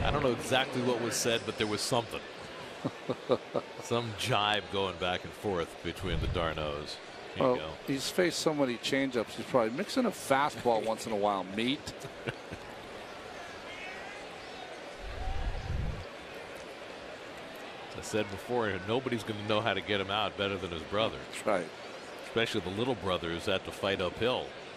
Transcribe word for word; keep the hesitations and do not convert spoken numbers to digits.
I don't know exactly what was said, but there was something. Some jibe going back and forth between the Darnos. Here well, you go. He's faced so many changeups. He's probably mixing a fastball once in a while. Meat. I said before, nobody's going to know how to get him out better than his brother. That's right. Especially the little brother who's had to fight uphill.